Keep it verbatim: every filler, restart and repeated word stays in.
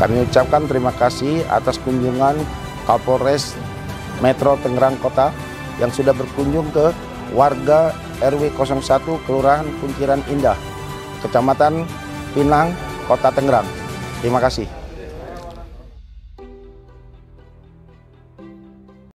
Kami ucapkan terima kasih atas kunjungan Kapolres Metro Tangerang Kota yang sudah berkunjung ke warga R W nol satu Kelurahan Kunciran Indah, Kecamatan Pinang, Kota Tangerang. Terima kasih.